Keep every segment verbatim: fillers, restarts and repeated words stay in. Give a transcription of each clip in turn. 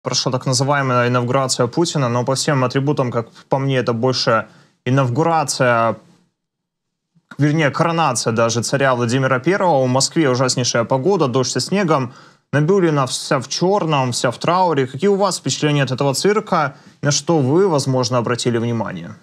прошла так называемая инаугурация Путина, но по всем атрибутам, как по мне, это больше инаугурация, вернее, коронация даже царя Владимира Первого. В Москве ужаснейшая погода, дождь со снегом. Набиуллина вся в черном, вся в трауре. Какие у вас впечатления от этого цирка? На что вы, возможно, обратили внимание?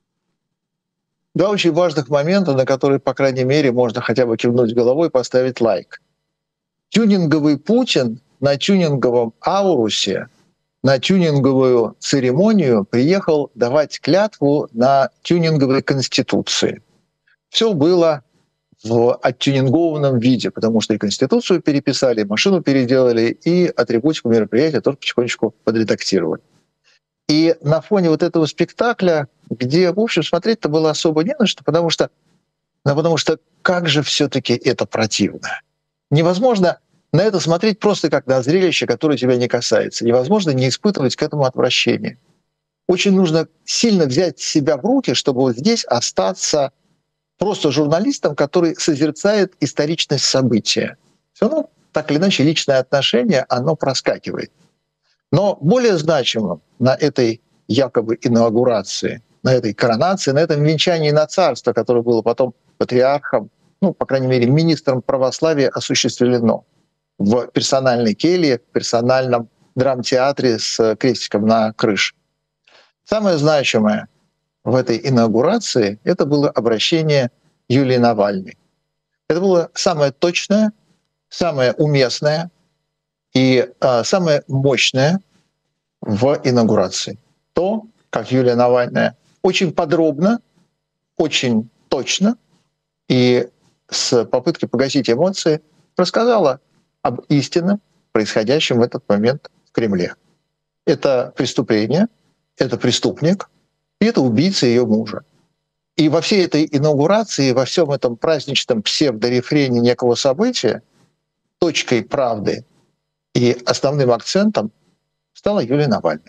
Два очень важных момента, на которые, по крайней мере, можно хотя бы кивнуть головой и поставить лайк. Тюнинговый Путин на тюнинговом аурусе, на тюнинговую церемонию приехал давать клятву на тюнинговой конституции. Все было в оттюнингованном виде, потому что и Конституцию переписали, и машину переделали, и атрибутику мероприятия тоже потихонечку подредактировали. И на фоне вот этого спектакля, где, в общем, смотреть-то было особо не на что, потому что, ну, потому что как же все-таки это противно. Невозможно на это смотреть просто как на зрелище, которое тебя не касается. Невозможно не испытывать к этому отвращения. Очень нужно сильно взять себя в руки, чтобы вот здесь остаться просто журналистом, который созерцает историчность события. Все равно, так или иначе, личное отношение, оно проскакивает. Но более значимым на этой якобы инаугурации, на этой коронации, на этом венчании на царство, которое было потом патриархом, ну, по крайней мере, министром православия, осуществлено в персональной келье, в персональном драмтеатре с крестиком на крыше. Самое значимое в этой инаугурации — это было обращение Юлии Навальной. Это было самое точное, самое уместное и а, самое мощное в инаугурации. То, как Юлия Навальная очень подробно, очень точно и с попыткой погасить эмоции рассказала об истинном, происходящем в этот момент в Кремле. Это преступление, это преступник, и это убийца ее мужа. И во всей этой инаугурации, во всем этом праздничном псевдорефрене некого события точкой правды и основным акцентом стала Юлия Навальная.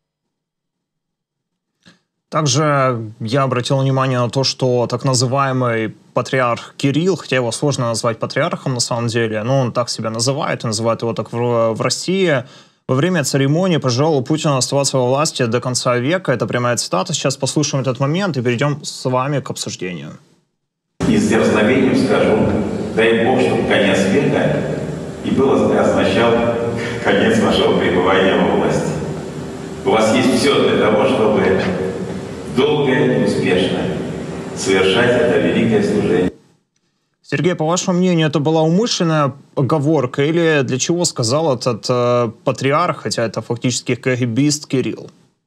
Также я обратил внимание на то, что так называемый патриарх Кирилл, хотя его сложно назвать патриархом на самом деле, но он так себя называет, и называют его так в, в России, во время церемонии пожелал Путину оставаться во власти до конца века. Это прямая цитата. Сейчас послушаем этот момент и перейдем с вами к обсуждению. И с дерзновением скажу, дай Бог, чтобы конец века и было означал конец вашего пребывания во власти. У вас есть все для того, чтобы долго и успешно совершать это великое служение. Сергей, по вашему мнению, это была умышленная оговорка или для чего сказал этот э, патриарх, хотя это фактически кагибист Кирилл?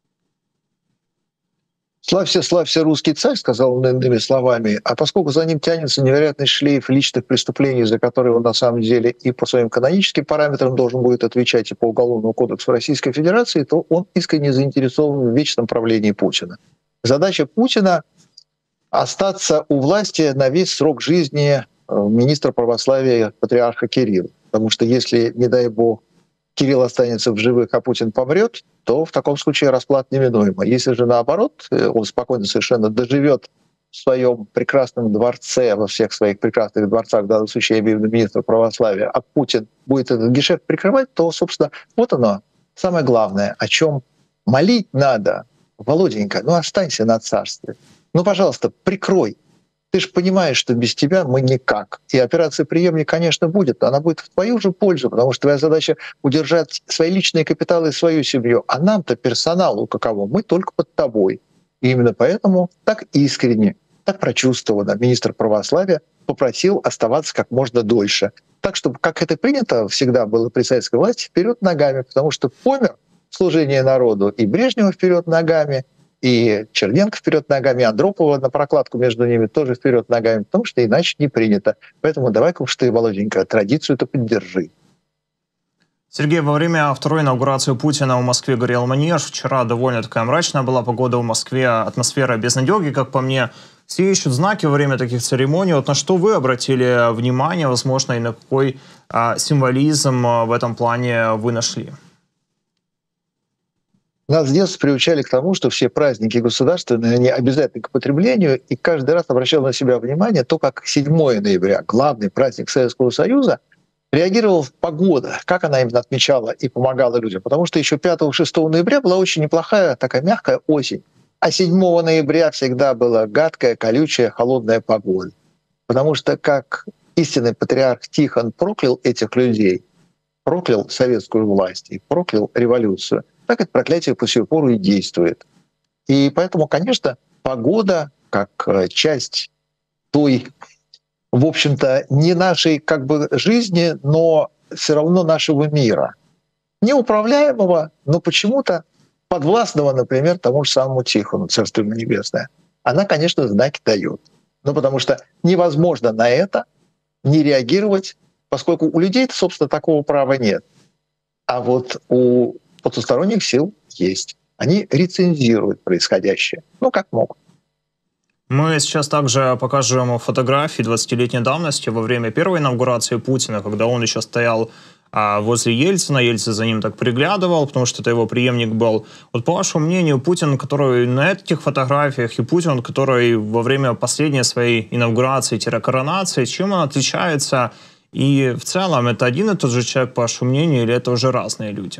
«Славься, славься, русский царь», — сказал он иными словами, а поскольку за ним тянется невероятный шлейф личных преступлений, за которые он на самом деле и по своим каноническим параметрам должен будет отвечать и по Уголовному кодексу Российской Федерации, то он искренне заинтересован в вечном правлении Путина. Задача Путина — остаться у власти на весь срок жизни министра православия патриарха Кирилла. Потому что если, не дай бог, Кирилл останется в живых, а Путин помрет, то в таком случае расплата неминуема. Если же наоборот, он спокойно совершенно доживет в своем прекрасном дворце, во всех своих прекрасных дворцах, в данном случае я имею в виду министра православия, а Путин будет этот гешефт прикрывать, то, собственно, вот оно, самое главное, о чем молить надо. Володенька, ну останься на царстве. Ну, пожалуйста, прикрой. Ты же понимаешь, что без тебя мы никак. И операция «Преемник», конечно, будет, но она будет в твою же пользу, потому что твоя задача — удержать свои личные капиталы и свою семью. А нам-то, персоналу каково, мы только под тобой. И именно поэтому так искренне, так прочувствованно министр православия попросил оставаться как можно дольше. Так, чтобы, как это принято всегда было при советской власти, вперед ногами, потому что помер служение народу и Брежнева вперед ногами, и Черненко вперед ногами, Андропова на прокладку между ними тоже вперед ногами, потому что иначе не принято. Поэтому давай-ка уж ты, Володенька, традицию-то поддержи. Сергей, во время второй инаугурации Путина в Москве горел Манеж. Вчера довольно такая мрачная была погода в Москве, атмосфера безнадеги, как по мне. Все ищут знаки во время таких церемоний. Вот на что вы обратили внимание, возможно, и на какой а, символизм в этом плане вы нашли? Нас с детства приучали к тому, что все праздники государственные, они обязательны к потреблению, и каждый раз обращал на себя внимание то, как седьмое ноября, главный праздник Советского Союза, реагировала погода, как она именно отмечала и помогала людям. Потому что еще пятого-шестого ноября была очень неплохая, такая мягкая осень. А седьмого ноября всегда была гадкая, колючая, холодная погода. Потому что как истинный патриарх Тихон проклял этих людей, проклял советскую власть и проклял революцию, так это проклятие по сию пору и действует. И поэтому, конечно, погода, как часть той, в общем-то, не нашей как бы жизни, но все равно нашего мира. Неуправляемого, но почему-то подвластного, например, тому же самому Тихону, Царство ему небесное. Она, конечно, знаки дает. Ну, потому что невозможно на это не реагировать, поскольку у людей, собственно, такого права нет. А вот у потусторонних сил есть. Они рецензируют происходящее. Ну, как могут. Мы сейчас также покажем фотографии двадцатилетней давности во время первой инаугурации Путина, когда он еще стоял а, возле Ельцина. Ельцин за ним так приглядывал, потому что это его преемник был. Вот по вашему мнению, Путин, который на этих фотографиях, и Путин, который во время последней своей инаугурации-коронации, чем он отличается? И в целом это один и тот же человек, по вашему мнению, или это уже разные люди?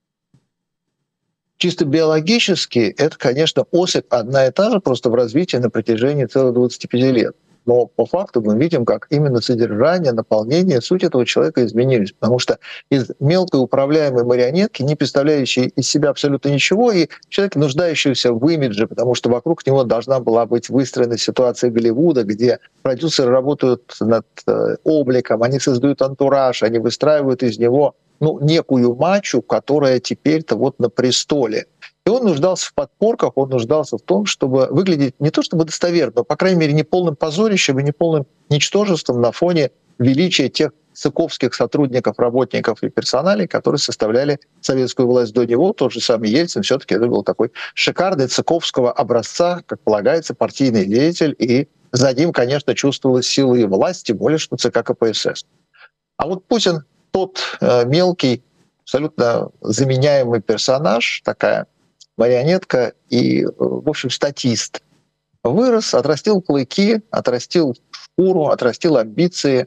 Чисто биологически это, конечно, особь одна и та же, просто в развитии на протяжении целых двадцати пяти лет. Но по факту мы видим, как именно содержание, наполнение, суть этого человека изменились. Потому что из мелкой управляемой марионетки, не представляющей из себя абсолютно ничего, и человек, нуждающийся в имидже, потому что вокруг него должна была быть выстроена ситуация Голливуда, где продюсеры работают над обликом, они создают антураж, они выстраивают из него ну, некую мачу, которая теперь-то вот на престоле. И он нуждался в подпорках, он нуждался в том, чтобы выглядеть не то чтобы достоверно, но, по крайней мере, не полным позорищем и не полным ничтожеством на фоне величия тех цыковских сотрудников, работников и персоналей, которые составляли советскую власть до него. Тот же самый Ельцин все-таки это был такой шикарный цыковского образца, как полагается, партийный деятель, и за ним, конечно, чувствовалась сила и власть, тем более, что ЦК КПСС. А вот Путин тот э, мелкий, абсолютно заменяемый персонаж, такая марионетка и, э, в общем, статист. Вырос, отрастил клыки, отрастил шкуру, отрастил амбиции.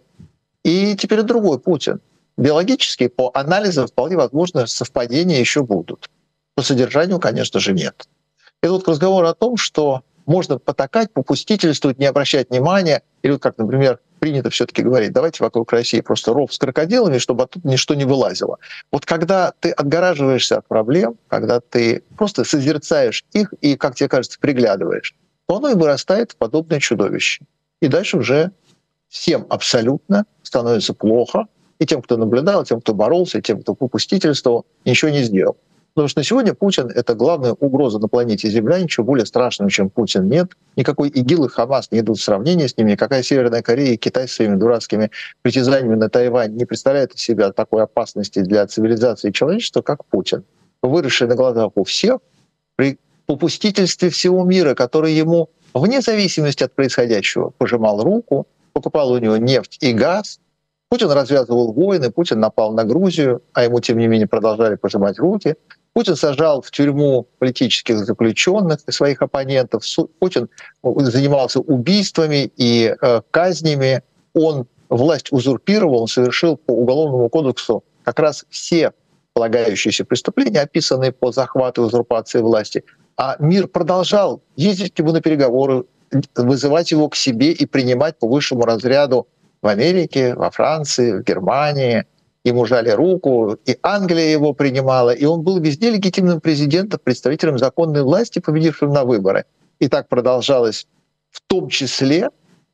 И теперь другой Путин. Биологически, по анализам, вполне возможно, совпадения еще будут. По содержанию, конечно же, нет. И тут разговор о том, что можно потакать, попустительствовать, не обращать внимания, или вот как, например, принято все-таки говорить, давайте вокруг России просто ров с крокодилами, чтобы оттуда ничто не вылазило. Вот когда ты отгораживаешься от проблем, когда ты просто созерцаешь их и, как тебе кажется, приглядываешь, то оно и вырастает в подобное чудовище. И дальше уже всем абсолютно становится плохо, и тем, кто наблюдал, и тем, кто боролся, и тем, кто попустительствовал, ничего не сделал. Потому что на сегодня Путин — это главная угроза на планете Земля, ничего более страшного, чем Путин, нет. Никакой ИГИЛ и Хамас не идут в сравнение с ними, никакая Северная Корея и Китай с своими дурацкими притязаниями на Тайвань не представляет из себя такой опасности для цивилизации и человечества, как Путин, выросший на глазах у всех, при попустительстве всего мира, который ему, вне зависимости от происходящего, пожимал руку, покупал у него нефть и газ. Путин развязывал войны, Путин напал на Грузию, а ему, тем не менее, продолжали пожимать руки. Путин сажал в тюрьму политических заключенных и своих оппонентов. Путин занимался убийствами и э, казнями. Он власть узурпировал, он совершил по Уголовному кодексу как раз все полагающиеся преступления, описанные по захвату и узурпации власти. А мир продолжал ездить к нему на переговоры, вызывать его к себе и принимать по высшему разряду в Америке, во Франции, в Германии. Ему жали руку, и Англия его принимала, и он был везде легитимным президентом, представителем законной власти, победившим на выборы. И так продолжалось в том числе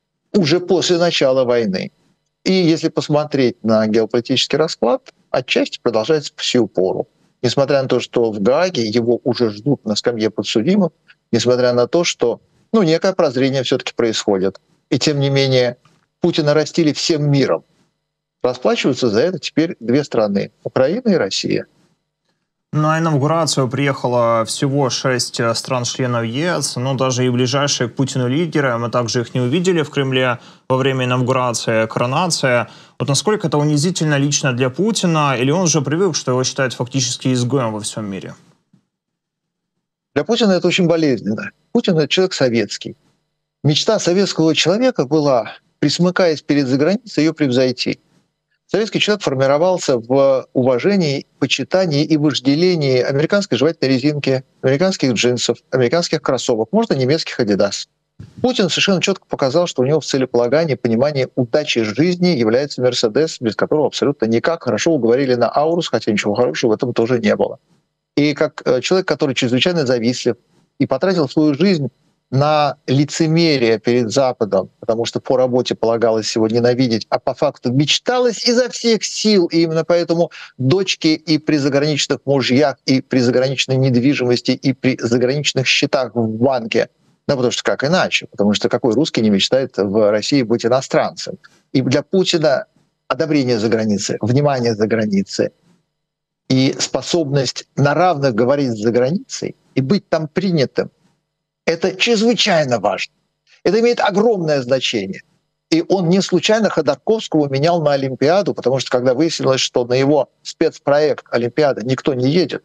уже после начала войны. И если посмотреть на геополитический расклад, отчасти продолжается по сию пору. Несмотря на то, что в Гааге его уже ждут на скамье подсудимых, несмотря на то, что ну, некое прозрение все-таки происходит. И тем не менее Путина растили всем миром. Расплачиваются за это теперь две страны — Украина и Россия. На инаугурацию приехало всего шесть стран-членов ЕС, но даже и ближайшие к Путину лидеры, мы также их не увидели в Кремле во время инаугурации, коронации. Вот насколько это унизительно лично для Путина, или он уже привык, что его считают фактически изгоем во всем мире? Для Путина это очень болезненно. Путин — это человек советский. Мечта советского человека была, присмыкаясь перед заграницей, ее превзойти. Советский человек формировался в уважении, почитании и вожделении американской жевательной резинки, американских джинсов, американских кроссовок, можно немецких Adidas. Путин совершенно четко показал, что у него в целеполагании, понимании удачи жизни является Мерседес, без которого абсолютно никак. Хорошо уговорили на Аурус, хотя ничего хорошего в этом тоже не было. И как человек, который чрезвычайно завистлив и потратил свою жизнь на лицемерие перед Западом, потому что по работе полагалось его ненавидеть, а по факту мечталось изо всех сил. И именно поэтому дочки и при заграничных мужьях, и при заграничной недвижимости, и при заграничных счетах в банке. Ну, потому что как иначе? Потому что какой русский не мечтает в России быть иностранцем? И для Путина одобрение за границей, внимание за границей и способность на равных говорить за границей и быть там принятым, это чрезвычайно важно. Это имеет огромное значение. И он не случайно Ходорковского менял на Олимпиаду, потому что когда выяснилось, что на его спецпроект Олимпиада никто не едет,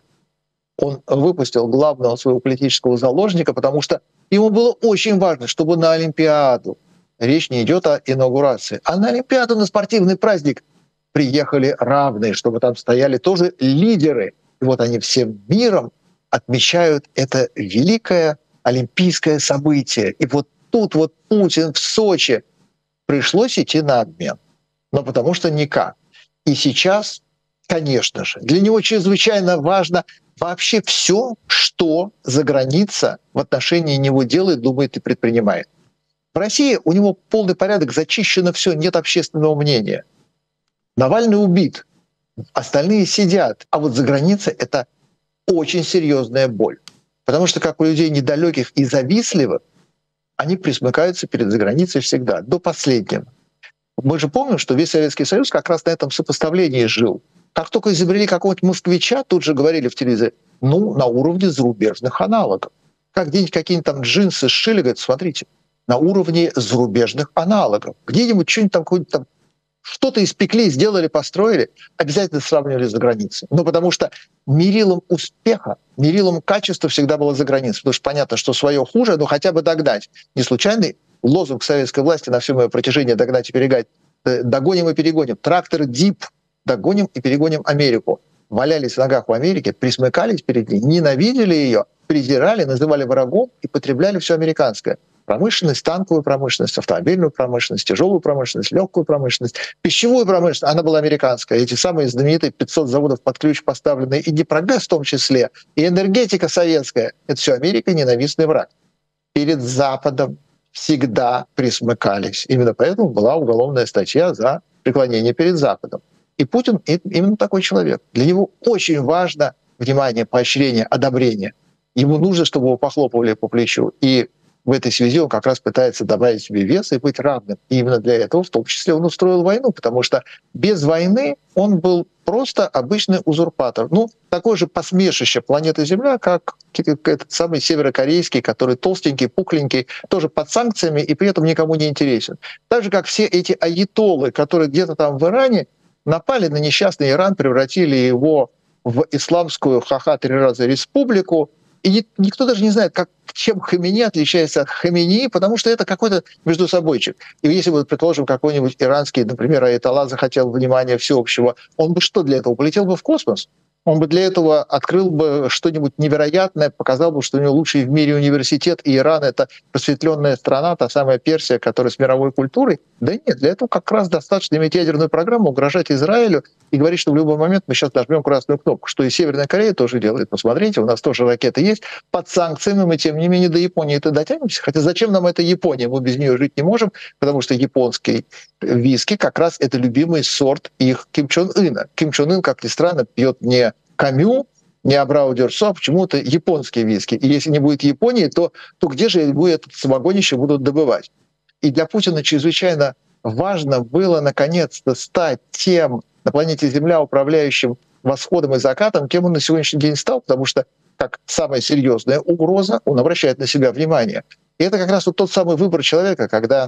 он выпустил главного своего политического заложника, потому что ему было очень важно, чтобы на Олимпиаду, речь не идет о инаугурации, а на Олимпиаду, на спортивный праздник приехали равные, чтобы там стояли тоже лидеры. И вот они всем миром отмечают это великое олимпийское событие. И вот тут вот Путин в Сочи пришлось идти на обмен. Но потому что никак. И сейчас, конечно же, для него чрезвычайно важно вообще все, что за граница в отношении него делает, думает и предпринимает. В России у него полный порядок, зачищено все, нет общественного мнения. Навальный убит, остальные сидят. А вот за границей это очень серьезная боль. Потому что, как у людей недалеких и завистливых, они присмыкаются перед заграницей всегда, до последнего. Мы же помним, что весь Советский Союз как раз на этом сопоставлении жил. Как только изобрели какого-нибудь москвича, тут же говорили в телевизоре, ну, на уровне зарубежных аналогов. Как где-нибудь какие-нибудь там джинсы сшили, говорят, смотрите, на уровне зарубежных аналогов. Где-нибудь что-нибудь там, какое-нибудь там что-то испекли, сделали, построили, обязательно сравнивали за границей. Ну, потому что мерилом успеха, мерилом качества всегда было за границей. Потому что понятно, что свое хуже, но хотя бы догнать. Не случайный лозунг советской власти на все мое протяжение «догнать и перегнать». Догоним и перегоним. Трактор «Дип». Догоним и перегоним Америку. Валялись в ногах у Америки, присмыкались перед ней, ненавидели ее, презирали, называли врагом и потребляли все американское. Промышленность, танковую промышленность, автомобильную промышленность, тяжелую промышленность, легкую промышленность, пищевую промышленность. Она была американская. Эти самые знаменитые пятьсот заводов под ключ поставленные, и Днепрогэс в том числе, и энергетика советская. Это все Америка, ненавистный враг. Перед Западом всегда присмыкались. Именно поэтому была уголовная статья за преклонение перед Западом. И Путин именно такой человек. Для него очень важно внимание, поощрение, одобрение. Ему нужно, чтобы его похлопывали по плечу. И в этой связи он как раз пытается добавить себе вес и быть равным. И именно для этого в том числе он устроил войну, потому что без войны он был просто обычный узурпатор. Ну, такое же посмешище планеты Земля, как этот самый северокорейский, который толстенький, пухленький, тоже под санкциями и при этом никому не интересен. Так же, как все эти аятоллы, которые где-то там в Иране напали на несчастный Иран, превратили его в исламскую ха-ха три раза республику. И никто даже не знает, как, чем Хамини отличается от Хамини, потому что это какой-то между собойчик. И если бы, предположим, какой-нибудь иранский, например, аятолла захотел внимания всеобщего, он бы что для этого? Полетел бы в космос? Он бы для этого открыл бы что-нибудь невероятное, показал бы, что у него лучший в мире университет, и Иран — это просветленная страна, та самая Персия, которая с мировой культурой. Да нет, для этого как раз достаточно иметь ядерную программу, угрожать Израилю и говорить, что в любой момент мы сейчас нажмем красную кнопку, что и Северная Корея тоже делает. Посмотрите, у нас тоже ракеты есть. Под санкциями мы, тем не менее, до Японии-то дотянемся. Хотя зачем нам эта Япония? Мы без нее жить не можем, потому что японский виски как раз это любимый сорт их Ким Чен Ына. Ким Чен Ын, как ни странно, пьет не Камю, не Абрау Дюрсо, а почему-то японские виски. И если не будет Японии, то, то где же его это самогонище будут добывать? И для Путина чрезвычайно важно было наконец-то стать тем на планете Земля, управляющим восходом и закатом, кем он на сегодняшний день стал, потому что как самая серьезная угроза он обращает на себя внимание. И это как раз вот тот самый выбор человека, когда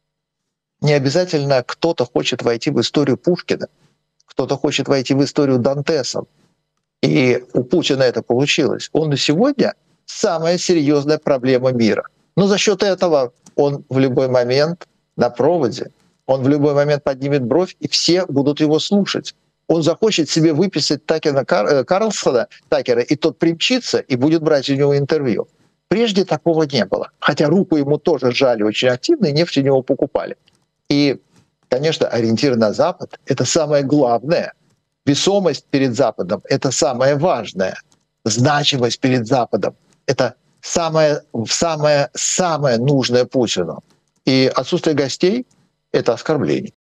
не обязательно кто-то хочет войти в историю Пушкина, кто-то хочет войти в историю Дантеса. И у Путина это получилось. Он на сегодня самая серьезная проблема мира. Но за счет этого он в любой момент на проводе Он в любой момент поднимет бровь, и все будут его слушать. Он захочет себе выписать Такера Кар... Карлсона, Такера, и тот примчится и будет брать у него интервью. Прежде такого не было. Хотя руку ему тоже жали очень активно, и нефть у него покупали. И, конечно, ориентир на Запад — это самое главное. Весомость перед Западом — это самое важное. Значимость перед Западом — это самое, самое, самое нужное Путину. И отсутствие гостей — это оскорбление.